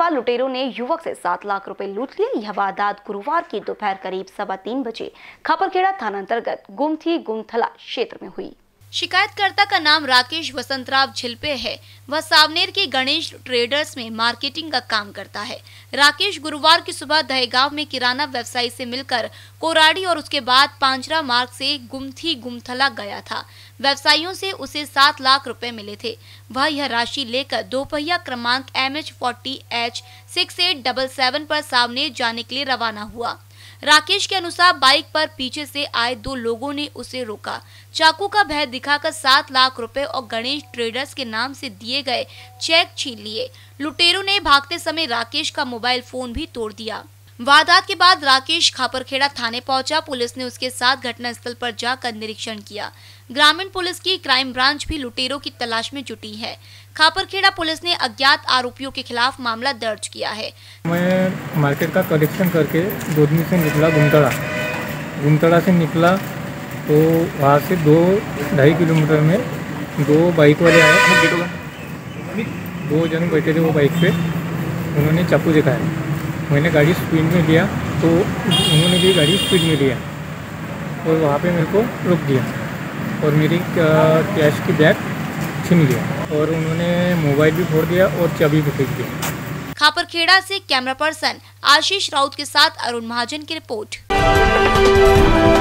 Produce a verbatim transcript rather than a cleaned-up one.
बाद लुटेरों ने युवक से सात लाख रुपए लूट लिए। यह वारदात गुरुवार की दोपहर करीब सवा तीन बजे खापरखेड़ा थाना अंतर्गत गुमथी गुमथला क्षेत्र में हुई। शिकायतकर्ता का नाम राकेश वसंतराव झिलपे है। वह सावनेर के गणेश ट्रेडर्स में मार्केटिंग का काम करता है। राकेश गुरुवार की सुबह दहेगांव में किराना व्यवसायी से मिलकर कोराड़ी और उसके बाद पांचरा मार्ग से गुमथी गुमथला गया था। व्यवसायियों से उसे सात लाख रुपए मिले थे। वह यह राशि लेकर दोपहिया क्रमांक M H forty H six eight double seven पर सावनेर जाने के लिए रवाना हुआ। राकेश के अनुसार बाइक पर पीछे से आए दो लोगों ने उसे रोका, चाकू का भय दिखाकर सात लाख रुपए और गणेश ट्रेडर्स के नाम से दिए गए चेक छीन लिए। लुटेरों ने भागते समय राकेश का मोबाइल फोन भी तोड़ दिया। वारदात के बाद राकेश खापरखेड़ा थाने पहुंचा। पुलिस ने उसके साथ घटनास्थल पर जाकर निरीक्षण किया। ग्रामीण पुलिस की क्राइम ब्रांच भी लुटेरों की तलाश में जुटी है। खापरखेड़ा पुलिस ने अज्ञात आरोपियों के खिलाफ मामला दर्ज किया है। मैं मार्केट का कलेक्शन करके गोदमी से निकला, गुमतड़ा गुमतड़ा से निकला तो वहाँ से दो ढाई किलोमीटर में दो बाइक वाले आए। दो जन बैठे थे वो बाइक पे, उन्होंने चाकू दिखाया। मैंने गाड़ी स्पीड में लिया तो उन्होंने भी गाड़ी स्पीड में लिया और वहाँ पे मेरे को रोक दिया और मेरी कैश की बैग छीन लिया और उन्होंने मोबाइल भी फोड़ दिया और चाबी भी फेंक दिया। खापरखेड़ा से कैमरा पर्सन आशीष राउत के साथ अरुण महाजन की रिपोर्ट।